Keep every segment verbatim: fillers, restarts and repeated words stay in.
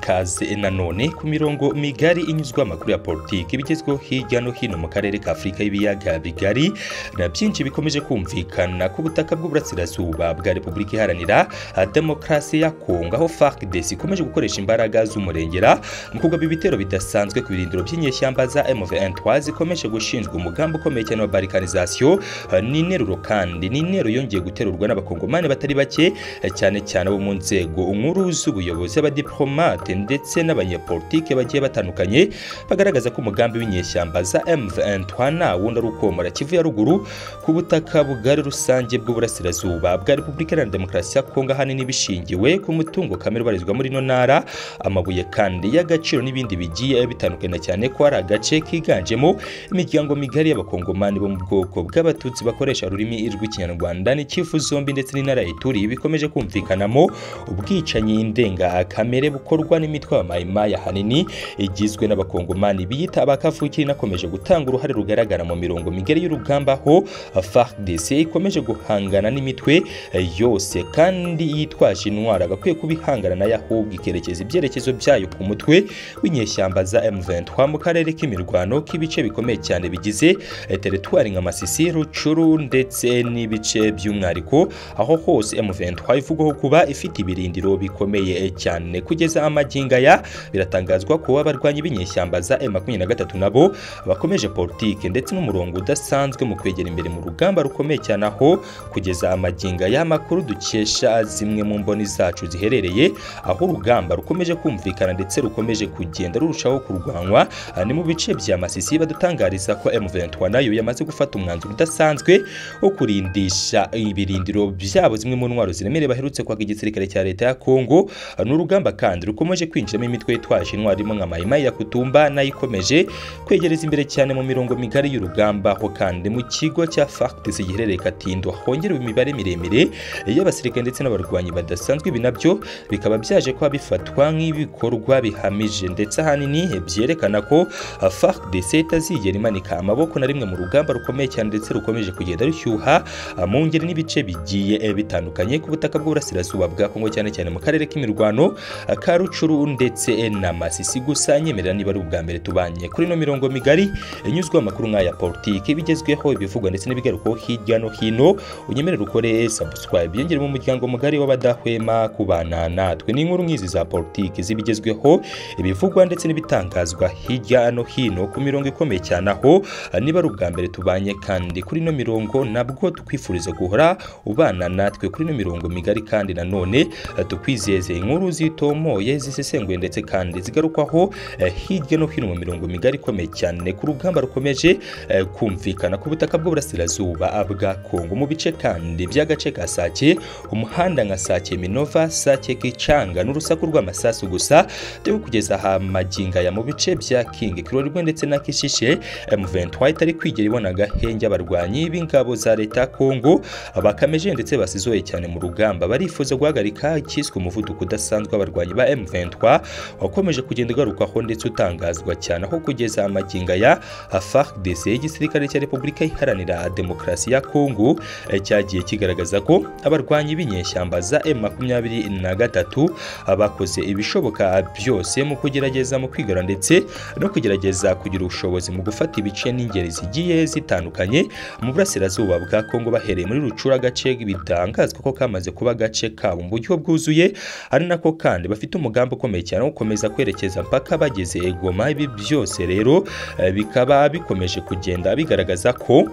ikaze nanone ku mirongo migari inyuzwa amakuru ya politiki bigezweho hirya no hino mu karere ka Afrika y'ibiyaga bigari na byinshi bikomeje kumvikana ku butaka bw'uburasirazuba bwa Repubulika Iharanira Demokarasi ya Kongo, aho F A R D C ikomeje gukoresha imbaraga z'umurengera mu kugaba ibitero bidasanzwe ku birindiro by'inyeshyamba za M vingt trois zikomeje gushinzwa umugambi ukomeye cyane wa balkanization. Ni interuro kandi ni interuro yongeye guterurwa n'abakongomani batari bake cyane cyane bo mu nzego nkuru z'ubuyobozi, abadiplomate ndetse n'abanyepolitike bagiye batandukanye bagaragaza ko umugambi w'inyeshyamba za M vingt trois na wundi ari ukomora Kivu ya ruguru ku butaka bugari rusange bw'uburasirazuba bwa Repubulika Iharanira Demokarasi ya Kongo, ahanini bishingiwe ku mutungo kamere ubarizwa muri no ntara, amabuye kandi y'agaciro n'ibindi bigiye bitandukanye cyane ko ari agace kiganjemo imiryango migari y'abakongomani bo mu bwoko bw'abatutsi bakoresha ururimi rw'ikinyarwanda n'ikivu zombi ndetse n'intara ituriye bikomeje kumvikanamo ubwicanyi ndenga kamere bukorwa n'imitwe ya Maimai ahanini igizwe n'abakongomani biyita abakavukire, nakomeje gutanga uruhare rugaragara mu mirongo migari y'urugamba aho F A R D C ikomeje guhangana n'imitwe yose kandi yitwaje intwaro agakwiye kubihangana nayo ahubwo ikerekeza ibyerekezo byayo ku mutwe w'inyeshyamba za M vingt trois mu karere k'imirwano k'ibice bikomeye cyane bigize teritwari nka Masisi, Rucuru ndetse n'ibice by'umwariko, aho hose M vingt trois ivugwaho kuba ifite ibirindiro bikomeye cyane. Kugeza amaginga ya biratangazwa ko abarwanyi b'inyeshyamba za M makumyabiri na gatatu nabo bakomeje politike ndetse n'umurongo udasanzwe mu kwegera imbere mu rugamba rukomeye cyane, aho kugeza amaginga ya makuru dukesha zimwe mu mboni zacu ziherereye aho urugamba rukomeje kumvikana ndetse rukomeje kugenda rurushaho kurwanwa ni mu bice bya Masisi. Badutangariza ko M vingt trois nayo yamaze gufata umwanzuro udasanzwe wo kurindisha ibirindiro byabo zimwe mu ntwaro ziremereye baherutse kwa igisirikare cya leta ya Kongo. N'urugamba kandi rukomeje kwinjiramo imitwe yitwaje intwaro irimo nka Maimai ya Kutumba nayo ikomeje kwegereza imbere cyane mu mirongo migari y'urugamba, aho kandi mu kigo cya F A R D C giherereye Katindo hongerewe imibare miremire y'abasirikare ndetse n'abarwanyi badasanzwe. Ibi nabyo bikaba byaje kuba bifatwa nk'ibikorwa bihamije ndetse ahanini byerekana ko F A R D C itazigera imanika amaboko na rimwe mu rugamba rukomeye cyane ndetse rukomeje kugenda rushyuha mu ngeri n'ibice bigiye bitandukanye ku butaka bw'uburasirazuba bwa Kongo, cyane cyane mu karere k'imirwano ka Rucuru ndetse na Masisi. Gusa nyemerera niba ari ubwa mbere tubanye kuri no mirongo migari inyuzwa amakuru nk'aya politiki bigezweho ibivugwa ndetse n'ibigarukaho hirya no hino, unyemerera ukore subscribe yongere mu muryango mugari w'abadahwema kubana natwe n'inkuru nk'izi za politiki zibigezweho ibivugwa ndetse n'ibitangazwa hirya no hino ku mirongo ikomeye cyane, aho niba ari ubwa mbere tubanye kandi kuri no mirongo nabwo tukwifuriza guhora ubana natwe kuri no mirongo migari, kandi nanone tukwizeze inkuru zitomoye zisesenguye ndetse kandi zigarukwaho hirya no hino mu mirongo migari ikomeye cyane ku rugamba rukomeje kumvikana ku butaka bw'uburasirazuba bwa Kongo mu bice kandi by'agace ka Sake, umuhanda nka Sake Minova, Sake Kicanga n'urusaku rw'amasasu gusa byo kugeza ha maginga ya mu bice bya King Kirorwe ndetse na Kishishe. M vingt trois itari kwigera ibona agahenge abarwanyi b'ingabo za leta ya Kongo bakameje ndetse basizoye cyane mu rugamba, barifuza guhagarika ikiswe umuvuduko udasanzwe abarwanyi ba M vingt trois wakomeje kugenda garukaho ndetse utangazwa cyane, aho kugeza amaginga ya F A R D C igisirikare cya Repubulika Iharanira Demokarasi ya Kongo cyagiye kigaragaza ko abarwanyi b'inyeshyamba za M makumyabiri na gatatu abakoze ibishoboka byose mu kugerageza mu kwigara ndetse no kugerageza kugira ubushobozi mu gufata ibice n'ingeri zigiye zitandukanye mu burasirazuba bwa Kongo, bahereye muri Rucura agace bitangazwa ko kamaze kuba agace kabo mu buryo bwuzuye, ari nako kandi bafite umugambi ukomeye cyane wo gukomeza kwerekeza mpaka bageze Goma. Ibi byose rero bikaba bikomeje kugenda bigaragaza ko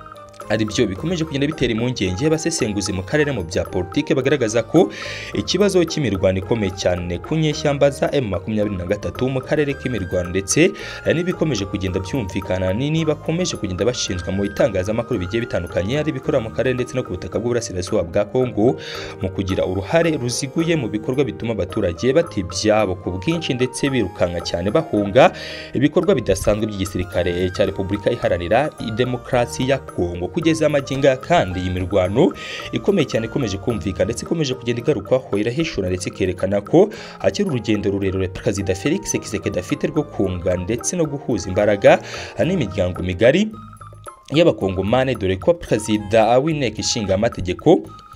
ari byo bikomeje kugenda bitera impungenge abasesenguzi mu karere mu bya politike bagaragaza ko ikibazo cy'imirwano ikomeye cyane ku nyeshyamba za M makumyabiri na gatatu mu karere k'imirwano ndetse n'ibikomeje kugenda byumvikana ni bakomeje kugenda bashinzwa mu itangazamakuru bigiye bitandukanye, ari bikora mu karere ndetse no ku butaka bw'uburasirazuba bwa Kongo mu kugira uruhare ruziguye mu bikorwa bituma abaturage batibyabo ku bwinshi ndetse birukanka cyane bahunga ibikorwa bidasanzwe by'igisirikare cya Repubulika Iharanira Demokarasi ya Kongo. Kugeza amaginga kandi imirwano ikomeye cyane ikomeje kumvikana ndetse ikomeje kugenda igarukwaho irahishura ndetse ikerekana ko hakiri urugendo rurerure Perezida Felix Tshisekedi afite rwo kunga ndetse no guhuza imbaraga n'imiryango migari y'abakongomane, dore ko Perezida w'inteko ishinga amategeko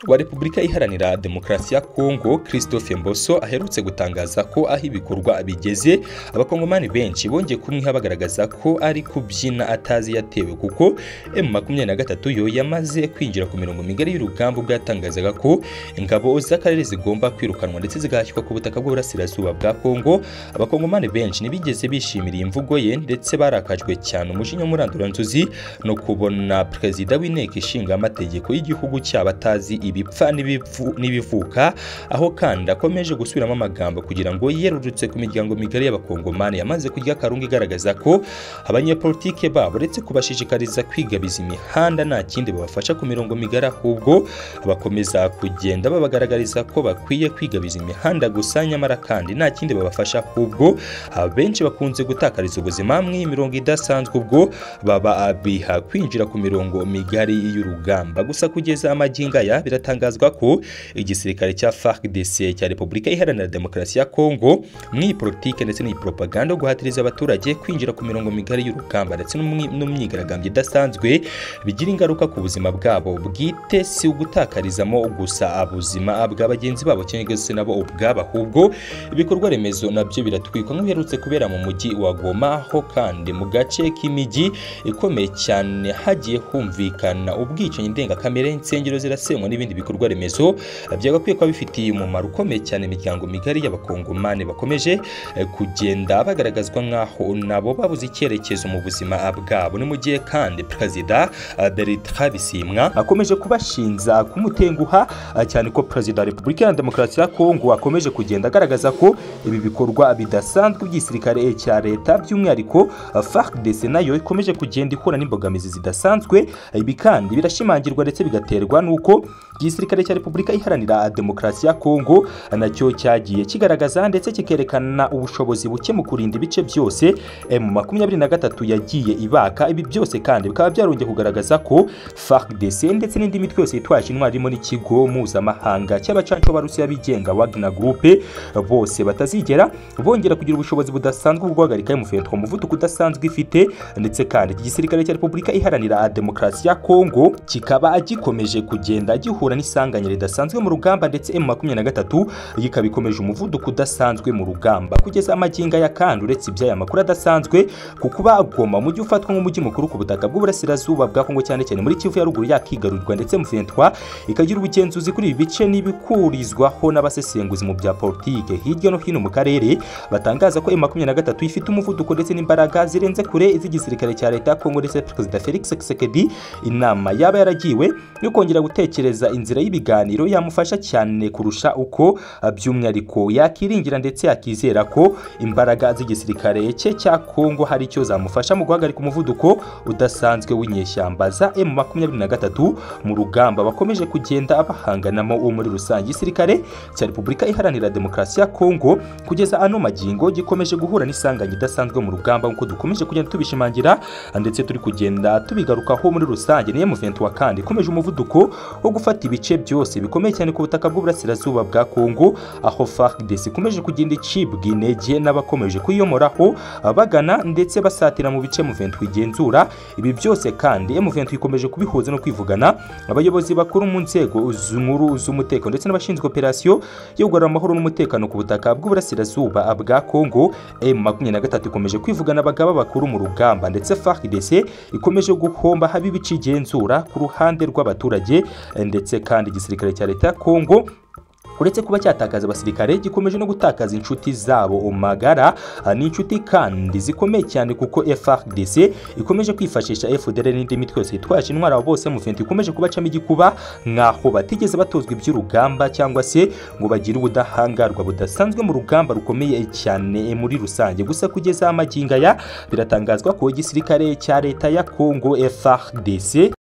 wa Repubulika Iharanira Demokarasi ya Kongo Christophe Mboso aherutse gutangaza ko aho ibikorwa bigeze abakongomani benshi bongeye kumwiha bagaragaza ko ari kubyina atazi yatewe kuko M makumyabiri na gatatu yo yamaze kwinjira ku mirongo migari y'urugamba bwatangazaga ko ingabo z'akarere zigomba kwirukanwa ndetse zigashyirwa ku butaka bw'uburasirazuba bwa Kongo. Abakongomani benshi nibigeze bishimira imvugo ye ndetse barakajwe cyane umujinya muranduranzuzi no kubona perezida w'inteko ishinga amategeko y'igihugu cy'abatazi ibipfa n'ibivuka, aho kandi akomeje gusubiramo amagambo kugira ngo yerurutse ku miryango migari y'abakongomani yamaze kujya karungu igaragaza ko abanyepolitike babo uretse kubashishikariza kwigabiza imihanda nta kindi babafasha ku mirongo migari, ahubwo bakomeza kugenda babagaragariza ko bakwiye kwigabiza imihanda gusa, nyamara kandi nta kindi babafasha, ahubwo abenshi bakunze gutakariza ubuzima mw'iyi mirongo idasanzwe ubwo baba abiha kwinjira ku mirongo migari y'urugamba. Gusa kugeza amaginga ya biratangazwa ko igisirikare cya F A R D C cya Repubulika Iharanira Demokarasi ya Kongo mw'iyi politike ndetse n'iyi propaganda guhatiriza abaturage kwinjira ku mirongo migari y'urugamba ndetse n'umyigaragambyo idasanzwe bigira ingaruka ku buzima bwabo bwite, si ugutakarizamo gusa abuzima bwa bagenzi babo cyangwa se nabo ubwabo, ahubwo ibikorwa remezo nabyo biratwikwa nk'ibiherutse kubera mu mujyi wa Goma, aho kandi mu gace k'imijyi ikomeye cyane hagiye humvikana ubwicanyi ndengakamere, insengero zirasenywa n'ibindi bikorwa remezo byagakwiye kuba bifitiye umumaro ukomeye cyane imiryango migari y'abakongomani bakomeje kugenda bagaragazwa nk'aho nabo babuze icyerekezo mu buzima bwabo. Ni mu gihe kandi Perezida Bertrand Bisimwa akomeje kubashinza kumutenguha cyane ko Perezida wa Repubulika ya Demokarasi ya Kongo akomeje kugenda agaragaza ko ibi bikorwa bidasanzwe by'igisirikare cya leta by'umwihariko F A R D C nayo ikomeje kugenda ikora n'imbogamizi zidasanzwe. Ibi kandi birashimangirwa ndetse bigaterwa nuko igisirikare cya Repubulika Iharanira Demokarasi ya Kongo nacyo cyagiye kigaragaza ndetse kikerekana ubushobozi buke mu kurinda ibice byose M makumyabiri na gatatu yagiye ibaka. Ibi byose kandi bikaba byarongeye kugaragaza ko F A R D C ndetse n'indi mitwe yose yitwaje intwari irimo n'ikigo mpuzamahanga cy'abacanco b'Abarusiya bigenga Wagner Group bose batazigera bongera kugira ubushobozi budasanzwe bwo guhagarika M vingt-trois umuvuduko udasanzwe ifite, ndetse kandi iki gisirikare cya Repubulika Iharanira Demokarasi ya Kongo kikaba gikomeje kugenda gihura n'isanganya ridasanzwe mu rugamba, ndetse M makumyabiri na gatatu yikaba ikomeje umuvuduko udasanzwe mu rugamba kugeza amaginga ya kandi. Uretse iby'aya makuru adasanzwe ku kuba Goma umujyi ufatwa nk'umujyi mukuru ku butaka bw'uburasirazuba bwa Kongo cyane cyane muri Kivu ya ruguru yakigarurirwa, ndetse M vingt-trois ikagira ubugenzuzi kuri ibi bice n'ibikurizwaho n'abasesenguzi mu bya politike hirya no hino mu karere batangaza ko M makumyabiri na gatatu ifite umuvuduko ndetse n'imbaraga zirenze kure iz'igisirikare cya leta ya Kongo, ndetse Perezida Felix Tshisekedi inama yaba yaragiwe yo kongera gutekereza inzira y'ibiganiro yamufasha cyane kurusha uko by'umwihariko yakiringira ndetse yakizera ko imbaraga z'igisirikare cye cya Kongo hari icyo zamufasha mu guhagarika umuvuduko udasanzwe w'inyeshyamba za M makumyabiri na gatatu mu rugamba bakomeje kugenda bahanganamo uwo muri rusange. Igisirikare cya Repubulika Iharanira Demokarasi ya Kongo kugeza ano magingo gikomeje guhura n'isanganya idasanzwe mu rugamba nk'uko dukomeje kugenda tubishimangira ndetse turi kugenda tubigarukaho muri rusange. Ni M vingt-trois kandi ikomeje umuvuduko wo gufata ibice byose bikomeye cyane ku butaka bw'uburasirazuba bwa Kongo, aho F A R D C ikomeje kugenda icibwa intege n'abakomeje kuyiyomoraho bagana ndetse basatira mu bice M vingt-trois igenzura. Ibi byose kandi M vingt-trois ikomeje kubihuza no kwivugana abayobozi bakuru mu nzego z'umutekano z'umutekano ndetse n'abashinzwe operasiyo yo kugarura amahoro n'umutekano ku butaka bw'uburasirazuba bwa Kongo. M makumyabiri na gatatu ikomeje kwivugana abagaba bakuru mu rugamba, ndetse F A R D C ikomeje guhomba haba ibice igenzura ku ruhande rw'abaturage, ndetse kandi igisirikare cya leta ya Kongo uretse kuba cyatakaza abasirikare gikomeje no gutakaza inshuti zabo magara n'inshuti kandi zikomeye cyane kuko F A R D C ikomeje kwifashisha F D L N n'indi mitwe yose yitwaje intwara bose mu vingt ikomeje kubacamo igikuba nkaho batigeze batozwa iby'urugamba cyangwa se ngo bagire ubudahangarwa budasanzwe mu rugamba rukomeye cyane muri rusange. Gusa kugeza amaginga ya biratangazwa ko igisirikare cya leta ya Kongo F A R D C